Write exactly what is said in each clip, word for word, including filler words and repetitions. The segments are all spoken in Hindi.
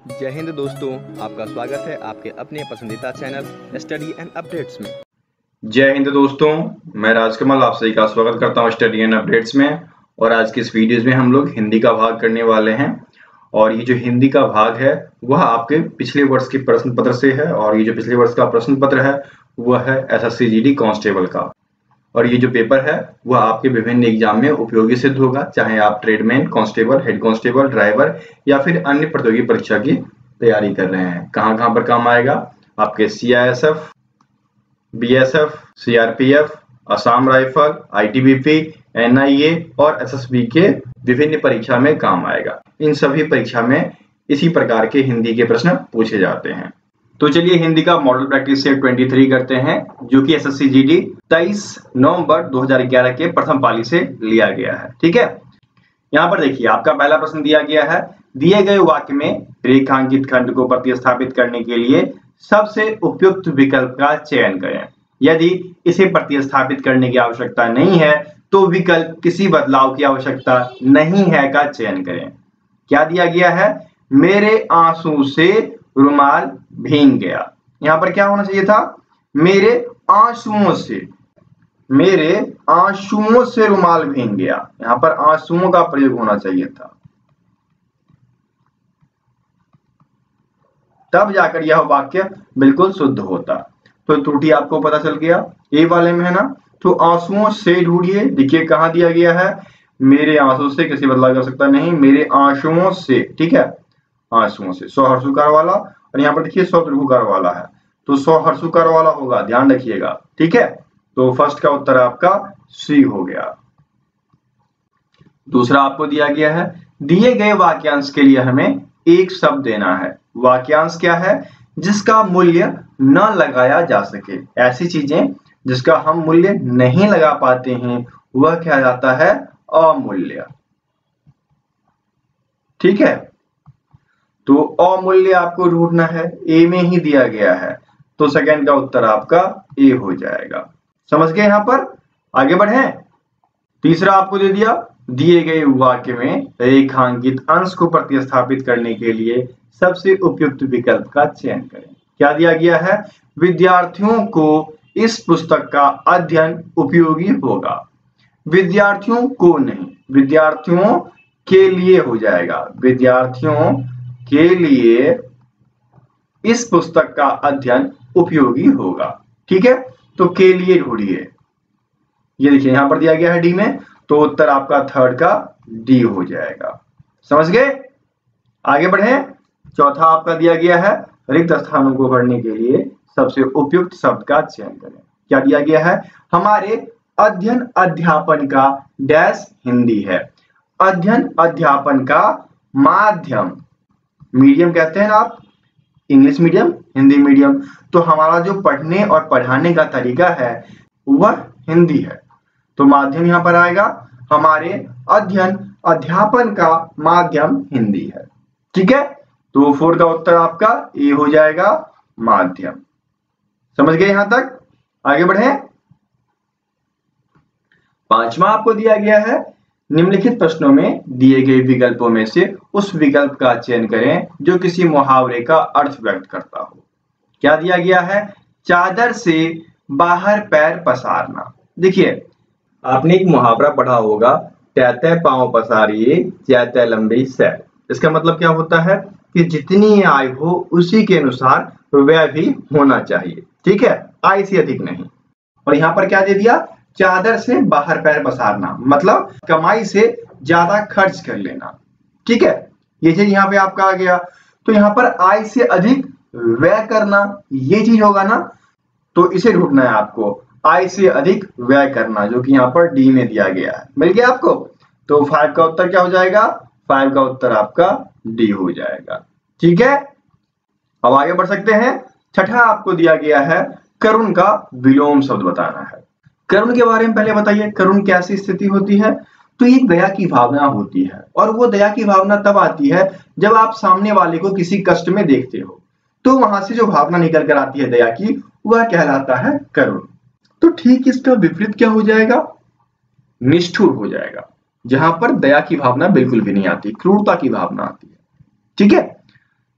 जय हिंद दोस्तों, आपका स्वागत है आपके अपने पसंदीदा चैनल स्टडी एंड अपडेट्स में। जय हिंद दोस्तों, मैं राजकमल आप सभी का स्वागत करता हूं स्टडी एंड अपडेट्स में। और आज के इस वीडियोस में हम लोग हिंदी का भाग करने वाले हैं। और ये जो हिंदी का भाग है वह आपके पिछले वर्ष के प्रश्न पत्र से है। और ये जो पिछले वर्ष का प्रश्न पत्र है वह है S S C G D constable का। और ये जो पेपर है वह आपके विभिन्न एग्जाम में उपयोगी सिद्ध होगा, चाहे आप tradesman, constable, head constable, driver या फिर अन्य प्रतियोगी परीक्षा की तैयारी कर रहे हैं। कहां कहां पर काम आएगा? आपके C I S F, B S F, C R P F, Assam rifle, I T B P, N I A और एस एस बी के विभिन्न परीक्षा में काम आएगा। इन सभी परीक्षा में इसी प्रकार के हिंदी के प्रश्न पूछे जाते हैं। तो चलिए हिंदी का मॉडल प्रैक्टिस सेट तेईस करते हैं, जो कि S S C G D तेईस नवंबर दो हज़ार ग्यारह के प्रथम पाली से लिया गया है। ठीक है, यहाँ पर देखिए आपका पहला प्रश्न दिया गया है, दिए गए वाक्य में रेखांकित खंड को प्रतिस्थापित करने के लिए सबसे उपयुक्त विकल्प का चयन करें। यदि इसे प्रतिस्थापित करने की आवश्यकता नहीं है तो विकल्प किसी बदलाव की आवश्यकता नहीं है का चयन करें। क्या दिया गया है? मेरे आंसू से रुमाल भीग गया। यहां पर क्या होना चाहिए था? मेरे आंसुओं से, मेरे आंसुओं से रुमाल भीग गया। यहां पर आंसुओं का प्रयोग होना चाहिए था, तब जाकर यह वाक्य बिल्कुल शुद्ध होता। तो त्रुटि आपको पता चल गया, ए वाले में है ना। तो आंसुओं से ढूंढिए, देखिए कहां दिया गया है, मेरे आंसू से, किसी बदलाव कर सकता नहीं, मेरे आंसुओं से। ठीक है, आंसुओं से सौ हर्षुकार वाला, और यहाँ पर देखिए सौ दीर्घकार वाला है, तो सौ हर्षुकार वाला होगा, ध्यान रखिएगा। ठीक है, तो फर्स्ट का उत्तर आपका सी हो गया। दूसरा आपको दिया गया है, दिए गए वाक्यांश के लिए हमें एक शब्द देना है। वाक्यांश क्या है? जिसका मूल्य न लगाया जा सके। ऐसी चीजें जिसका हम मूल्य नहीं लगा पाते हैं वह क्या जाता है? अमूल्य। ठीक है, तो अमूल्य आपको ढूंढना है, ए में ही दिया गया है, तो सेकंड का उत्तर आपका ए हो जाएगा। समझ गए? यहां पर आगे बढ़े। तीसरा आपको दे दिया, दिए गए वाक्य में रेखांकित अंश को प्रतिस्थापित करने के लिए सबसे उपयुक्त विकल्प का चयन करें। क्या दिया गया है? विद्यार्थियों को इस पुस्तक का अध्ययन उपयोगी होगा। विद्यार्थियों को नहीं, विद्यार्थियों के लिए हो जाएगा। विद्यार्थियों के लिए इस पुस्तक का अध्ययन उपयोगी होगा। ठीक है, तो के लिए ढूंढिए। ये देखिए यहां पर दिया गया है डी में, तो उत्तर आपका थर्ड का डी हो जाएगा। समझ गए? आगे बढ़े। चौथा आपका दिया गया है, रिक्त स्थानों को भरने के लिए सबसे उपयुक्त शब्द का चयन करें। क्या दिया गया है? हमारे अध्ययन अध्यापन का डैश हिंदी है। अध्ययन अध्यापन का माध्यम, मीडियम कहते हैं ना आप, इंग्लिश मीडियम, हिंदी मीडियम, तो हमारा जो पढ़ने और पढ़ाने का तरीका है वह हिंदी है, तो माध्यम यहां पर आएगा। हमारे अध्ययन अध्यापन का माध्यम हिंदी है। ठीक है, तो फोर का उत्तर आपका ए हो जाएगा, माध्यम। समझ गए यहां तक? आगे बढ़े। पांचवा आपको दिया गया है, निम्नलिखित प्रश्नों में दिए गए विकल्पों में से उस विकल्प का चयन करें जो किसी मुहावरे का अर्थ व्यक्त करता हो। क्या दिया गया है? चादर से बाहर पैर पसारना। देखिए आपने एक मुहावरा पढ़ा होगा, तैतै पांव पसारिए जैतै लंबी सैर। इसका मतलब क्या होता है कि जितनी आय हो उसी के अनुसार व्यय भी होना चाहिए। ठीक है, आय से अधिक नहीं। और यहाँ पर क्या दे दिया? चादर से बाहर पैर पसारना, मतलब कमाई से ज्यादा खर्च कर लेना। ठीक है, ये चीज यहाँ पे आपका आ गया। तो यहाँ पर आय से अधिक व्यय करना, ये चीज होगा ना, तो इसे ढूंढना है आपको, आय से अधिक व्यय करना, जो कि यहाँ पर डी में दिया गया है। मिल गया आपको? तो फाइव का उत्तर क्या हो जाएगा? फाइव का उत्तर आपका डी हो जाएगा। ठीक है, अब आगे बढ़ सकते हैं। छठा आपको दिया गया है, करुण का विलोम शब्द बताना है। करुण के बारे में पहले बताइए, करुण कैसी स्थिति होती है? तो ये दया की भावना होती है, और वो दया की भावना तब आती है जब आप सामने वाले को किसी कष्ट में देखते हो, तो वहां से जो भावना निकल कर आती है दया की, वह कहलाता है करुण। तो ठीक इसका विपरीत क्या हो जाएगा? निष्ठुर हो जाएगा, जहां पर दया की भावना बिल्कुल भी नहीं आती, क्रूरता की भावना आती है। ठीक है,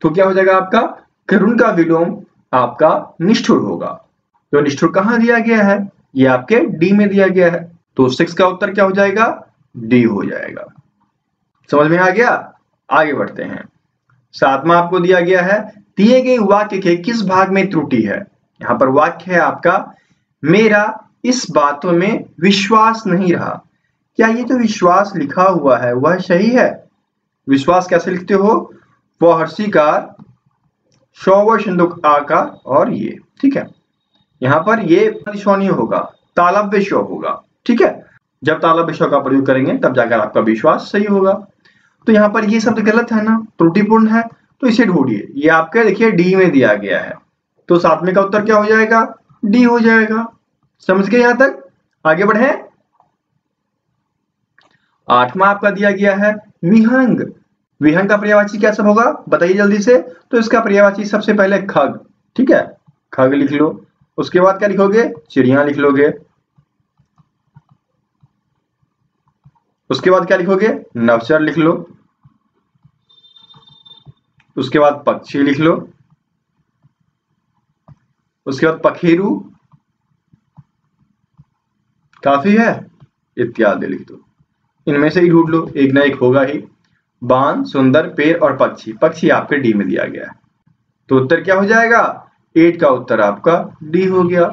तो क्या हो जाएगा आपका करुण का विलोम आपका निष्ठुर होगा। तो निष्ठुर कहां दिया गया है? ये आपके डी में दिया गया है। तो सिक्स का उत्तर क्या हो जाएगा? डी हो जाएगा। समझ में आ गया? आगे बढ़ते हैं। सातवां आपको दिया गया है दिए गए वाक्य के किस भाग में त्रुटि है। यहां पर वाक्य है आपका मेरा इस बातों में विश्वास नहीं रहा। क्या ये जो विश्वास लिखा हुआ है वह सही है? विश्वास कैसे लिखते हो? वह हर्षिकार शौवर सिंधुक आकार और ये, ठीक है। यहां पर ये निशानी होगा, तालव्य शो होगा, ठीक है। जब तालव्य शो का प्रयोग करेंगे तब जाकर आपका विश्वास सही होगा। तो यहाँ पर ये शब्द गलत है ना, त्रुटिपूर्ण है, तो इसे ढूंढिए। ये आपका देखिए डी में दिया गया है, तो सातवें का उत्तर क्या हो जाएगा? डी हो जाएगा। समझ गए यहां तक? आगे बढ़े। आठवां आपका दिया गया है विहंग। विहंग का पर्यायवाची क्या सब होगा बताइए जल्दी से। तो इसका पर्यायवाची सबसे पहले खग, ठीक है, खग लिख लो। उसके बाद क्या लिखोगे? चिड़िया लिख लोगे। उसके बाद क्या लिखोगे? नवचर लिख लो। उसके बाद पक्षी लिख लो। उसके बाद पखेरु, काफी है, इत्यादि लिख दो। इनमें से ही ढूंढ लो, एक ना एक होगा ही। बाण, सुंदर, पेड़ और पक्षी। पक्षी आपके डी में दिया गया है, तो उत्तर क्या हो जाएगा? एट का उत्तर आपका डी हो गया।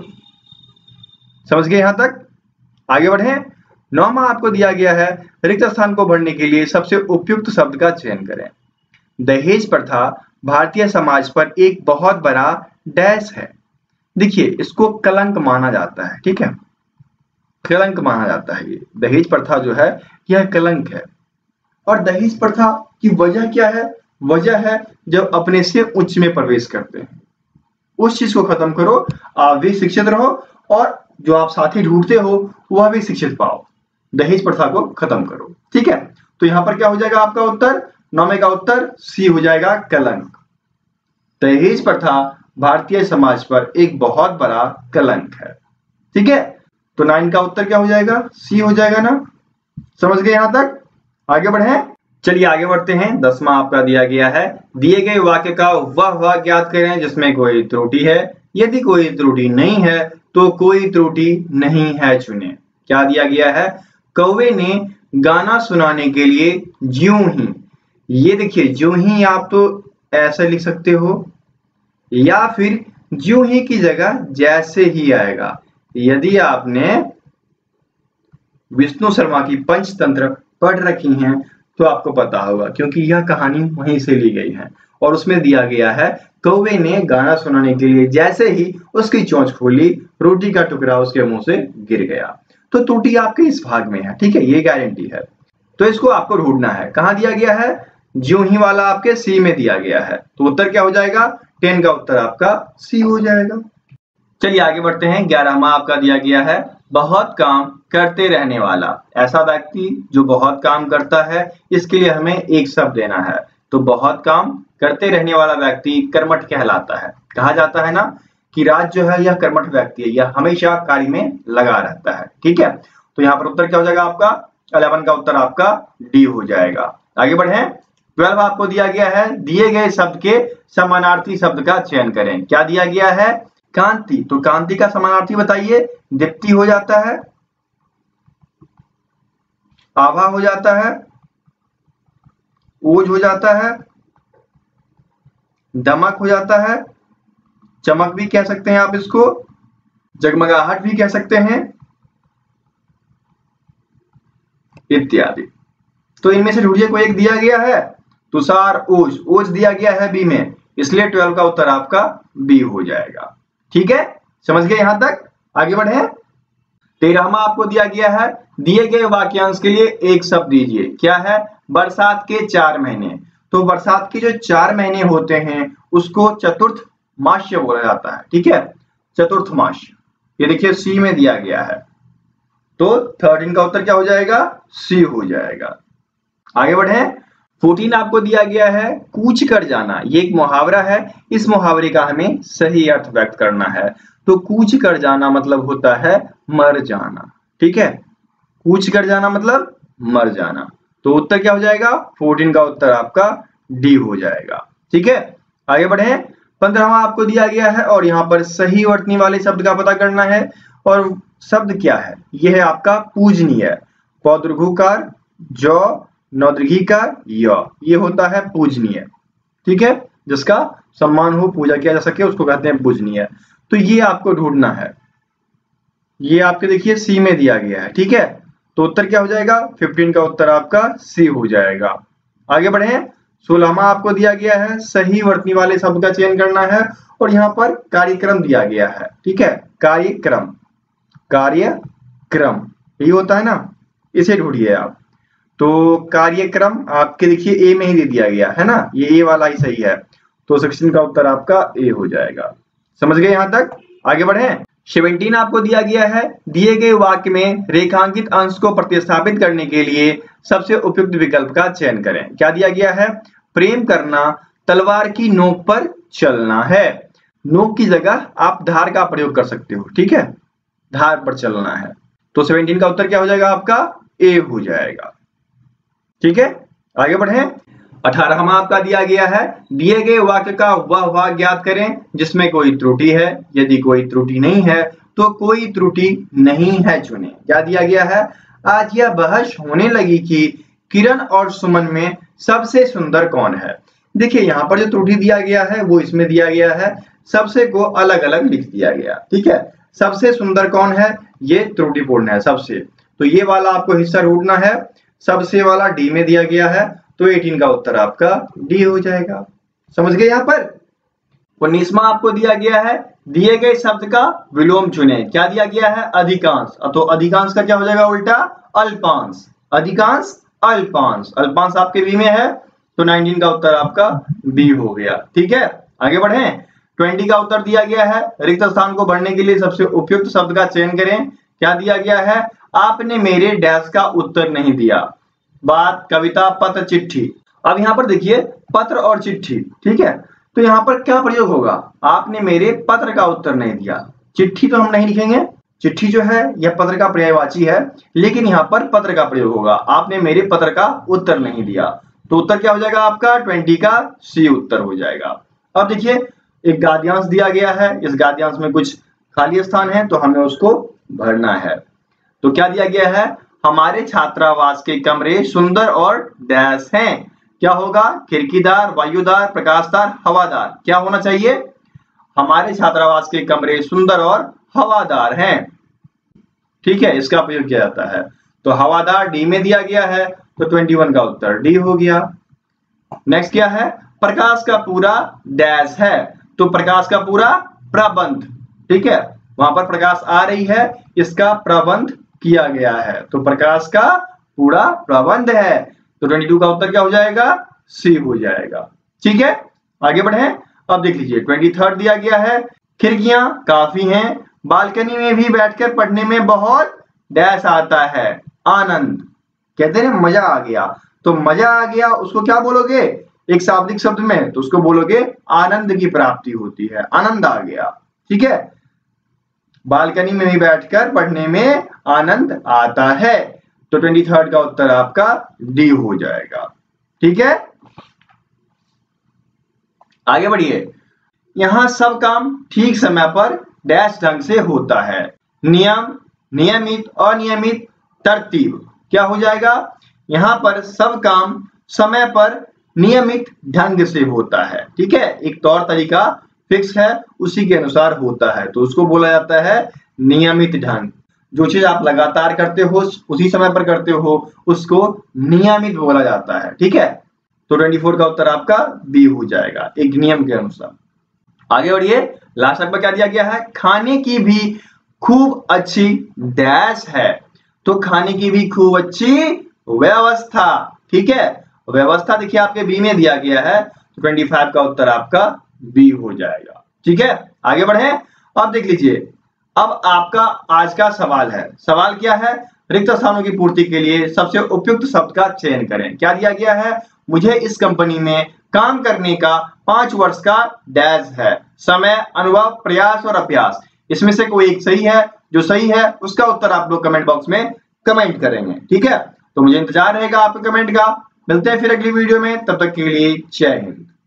समझ गए यहां तक? आगे बढ़े। नौवां आपको दिया गया है रिक्त स्थान को भरने के लिए सबसे उपयुक्त शब्द का चयन करें। दहेज प्रथा भारतीय समाज पर एक बहुत बड़ा डैश है। देखिए इसको कलंक माना जाता है, ठीक है, कलंक माना जाता है। ये दहेज प्रथा जो है यह कलंक है। और दहेज प्रथा की वजह क्या है? वजह है जब अपने से उच्च में प्रवेश करते हैं। उस चीज को खत्म करो, आप भी शिक्षित रहो और जो आप साथी ढूंढते हो वह भी शिक्षित पाओ। दहेज प्रथा को खत्म करो, ठीक है। तो यहां पर क्या हो जाएगा आपका उत्तर? नौवे का उत्तर सी हो जाएगा, कलंक। दहेज प्रथा भारतीय समाज पर एक बहुत बड़ा कलंक है, ठीक है। तो नाइन का उत्तर क्या हो जाएगा? सी हो जाएगा ना। समझ गए यहां तक? आगे बढ़े। चलिए आगे बढ़ते हैं। दसवां आपका दिया गया है दिए गए वाक्य का वह वाक्य ज्ञात करें जिसमें कोई त्रुटि है। यदि कोई त्रुटि नहीं है तो कोई त्रुटि नहीं है चुने। क्या दिया गया है? कौवे ने गाना सुनाने के लिए ज्यों ही। ये देखिए ज्यों ही आप तो ऐसे लिख सकते हो या फिर ज्यों ही की जगह जैसे ही आएगा। यदि आपने विष्णु शर्मा की पंचतंत्र पढ़ रखी हैं तो आपको पता होगा, क्योंकि यह कहानी वहीं से ली गई है और उसमें दिया गया है कौवे ने गाना सुनाने के लिए जैसे ही उसकी चोंच खोली रोटी का टुकड़ा उसके मुंह से गिर गया। तो त्रुटि आपके इस भाग में है, ठीक है, ये गारंटी है। तो इसको आपको ढूंढना है। कहां दिया गया है? ज्यों ही वाला आपके सी में दिया गया है, तो उत्तर क्या हो जाएगा? टेन का उत्तर आपका सी हो जाएगा। चलिए आगे बढ़ते हैं। ग्यारहवां आपका दिया गया है बहुत काम करते रहने वाला। ऐसा व्यक्ति जो बहुत काम करता है, इसके लिए हमें एक शब्द देना है। तो बहुत काम करते रहने वाला व्यक्ति कर्मठ कहलाता है। कहा जाता है ना कि राज जो है यह कर्मठ व्यक्ति है, यह हमेशा कार्य में लगा रहता है, ठीक है। तो यहाँ पर उत्तर क्या हो जाएगा आपका? इलेवन का उत्तर आपका डी हो जाएगा। आगे बढ़े। ट्वेल्व आपको दिया गया है दिए गए शब्द के समानार्थी शब्द का चयन करें। क्या दिया गया है? कांति। तो कांति का समानार्थी बताइए। दीप्ति हो जाता है, आभा हो जाता है, ओज हो जाता है, दमक हो जाता है, चमक भी कह सकते हैं आप इसको, जगमगाहट भी कह सकते हैं, इत्यादि। तो इनमें से ढूंढिए कोई एक दिया गया है। तुषार, ओज। ओज दिया गया है बी में, इसलिए ट्वेल्व का उत्तर आपका बी हो जाएगा, ठीक है। समझ गए यहां तक? आगे बढ़े। तेरहवां आपको दिया गया है दिए गए वाक्यांश के लिए एक शब्द दीजिए। क्या है? बरसात के चार महीने। तो बरसात के जो चार महीने होते हैं उसको चतुर्थ मास्य बोला जाता है, ठीक है, चतुर्थ मास्य। ये देखिए सी में दिया गया है, तो थर्टीन का उत्तर क्या हो जाएगा? सी हो जाएगा। आगे बढ़े। फोर्टीन आपको दिया गया है कूच कर जाना। ये एक मुहावरा है, इस मुहावरे का हमें सही अर्थ व्यक्त करना है। तो कूच कर जाना मतलब होता है मर जाना, ठीक है, कूच कर जाना मतलब मर जाना। तो उत्तर क्या हो जाएगा? फोर्टीन का उत्तर आपका डी हो जाएगा। ठीक है, आगे बढ़े। पंद्रहवा आपको दिया गया है और यहाँ पर सही वर्तनी वाले शब्द का पता करना है। और शब्द क्या है, यह है आपका पूजनीय। पौदृघुकार जौ, नौदृघीकार य, ये होता है पूजनीय। ठीक है, जिसका सम्मान हो, पूजा किया जा सके, उसको कहते हैं पूजनीय। तो ये आपको ढूंढना है। ये आपके देखिए सी में दिया गया है। ठीक है, तो उत्तर क्या हो जाएगा, पंद्रह का उत्तर आपका सी हो जाएगा। आगे बढ़े। सोलहवां आपको दिया गया है, सही वर्तनी वाले शब्द का चयन करना है और यहाँ पर कार्यक्रम दिया गया है। ठीक है, कार्यक्रम, कार्यक्रम यही होता है ना, इसे ढूंढिए आप। तो कार्यक्रम आपके देखिए ए में ही दे दिया गया है ना, ये ए वाला ही सही है। तो सेक्शन का उत्तर आपका ए हो जाएगा। समझ गए यहां तक, आगे बढ़े। सत्रह आपको दिया गया है, दिए गए वाक्य में रेखांकित अंश को प्रतिस्थापित करने के लिए सबसे उपयुक्त विकल्प का चयन करें। क्या दिया गया है, प्रेम करना तलवार की नोक पर चलना है। नोक की जगह आप धार का प्रयोग कर सकते हो। ठीक है, धार पर चलना है। तो सत्रह का उत्तर क्या हो जाएगा आपका, ए हो जाएगा। ठीक है, आगे बढ़े। अठारहवां आपका दिया गया है, दिए गए वाक्य का वह भाग ज्ञात करें जिसमें कोई त्रुटि है। यदि कोई त्रुटि नहीं है तो कोई त्रुटि नहीं है चुने। क्या दिया गया है, आज यह बहस होने लगी कि किरण और सुमन में सबसे सुंदर कौन है। देखिए यहाँ पर जो त्रुटि दिया गया है वो इसमें दिया गया है, सबसे को अलग अलग लिख दिया गया। ठीक है, सबसे सुंदर कौन है, ये त्रुटिपूर्ण है सबसे। तो ये वाला आपको हिस्सा ढूंढना है, सबसे वाला डी में दिया गया है। तो अठारह का उत्तर आपका डी हो जाएगा। समझ गए यहाँ पर। उन्नीसवां आपको दिया गया है, दिए गए शब्द का विलोम चुने। क्या दिया गया है, अधिकांश। तो अधिकांश का क्या हो जाएगा उल्टा, अल्पांश। अधिकांश अल्पांश, अल्पांश आपके बी में है। तो उन्नीस का उत्तर आपका बी हो गया। ठीक है, आगे बढ़े। बीस का उत्तर दिया गया है, रिक्त स्थान को भरने के लिए सबसे उपयुक्त शब्द का चयन करें। क्या दिया गया है, आपने मेरे डैश का उत्तर नहीं दिया। बात, कविता, पत्र, चिट्ठी। अब यहाँ पर देखिए पत्र और चिट्ठी। ठीक है, तो यहाँ पर क्या प्रयोग होगा, आपने मेरे पत्र का उत्तर नहीं दिया। चिट्ठी तो हम नहीं लिखेंगे, चिट्ठी जो है यह पत्र का पर्यायवाची है, लेकिन यहाँ पर पत्र का प्रयोग होगा, आपने मेरे पत्र का उत्तर नहीं दिया। तो उत्तर क्या हो जाएगा आपका, बीस का सी उत्तर हो जाएगा। अब देखिए एक गद्यांश दिया गया है, इस गद्यांश में कुछ खाली स्थान है तो हमें उसको भरना है। तो क्या दिया गया है, हमारे छात्रावास के कमरे सुंदर और डैश हैं। क्या होगा, खिड़कीदार, वायुदार, प्रकाशदार, हवादार। क्या होना चाहिए, हमारे छात्रावास के कमरे सुंदर और हवादार हैं। ठीक है, इसका प्रयोग किया जाता है। तो हवादार डी में दिया गया है, तो इक्कीस का उत्तर डी हो गया। नेक्स्ट क्या है, प्रकाश का पूरा डैश है। तो प्रकाश का पूरा प्रबंध। ठीक है, वहां पर प्रकाश आ रही है, इसका प्रबंध किया गया है। तो प्रकाश का पूरा प्रबंध है। तो बाईस का उत्तर क्या हो जाएगा, सी हो जाएगा। ठीक है, आगे बढ़े। अब देख लीजिए तेईस दिया गया है, खिड़कियां काफी हैं, बालकनी में भी बैठकर पढ़ने में बहुत डैश आता है, आनंद। कहते हैं मजा आ गया। तो मजा आ गया उसको क्या बोलोगे, एक शाब्दिक शब्द में, तो उसको बोलोगे आनंद की प्राप्ति होती है, आनंद आ गया। ठीक है, बालकनी में भी बैठकर पढ़ने में आनंद आता है। तो तेईस का उत्तर आपका डी हो जाएगा। ठीक है, आगे बढ़िए। यहां सब काम ठीक समय पर डैश ढंग से होता है। नियम, नियमित, अनियमित, तरतीब। क्या हो जाएगा, यहां पर सब काम समय पर नियमित ढंग से होता है। ठीक है, एक तौर तरीका फिक्स है, उसी के अनुसार होता है, तो उसको बोला जाता है नियमित ढंग। जो चीज आप लगातार करते हो, उसी समय पर करते हो, उसको नियमित बोला जाता है। ठीक है, तो चौबीस का उत्तर आपका बी हो जाएगा, एक नियम के अनुसार। आगे बढ़िए, लास्ट पर क्या दिया गया है, खाने की भी खूब अच्छी डैश है। तो खाने की भी खूब अच्छी व्यवस्था। ठीक है, व्यवस्था देखिए आपके बी में दिया गया है, तो पच्चीस का उत्तर आपका बी हो जाएगा। ठीक है, आगे बढ़े। अब देख लीजिए, अब आपका आज का सवाल है। सवाल क्या है, रिक्त स्थानों की पूर्ति के लिए सबसे उपयुक्त शब्द का चयन करें। क्या दिया गया है, मुझे इस कंपनी में काम करने का पांच वर्ष का डैश है, समय, अनुभव, प्रयास और अभ्यास। इसमें से कोई एक सही है, जो सही है उसका उत्तर आप लोग कमेंट बॉक्स में कमेंट करेंगे। ठीक है, तो मुझे इंतजार रहेगा आपके कमेंट का। मिलते हैं फिर अगली वीडियो में, तब तक के लिए जय हिंद।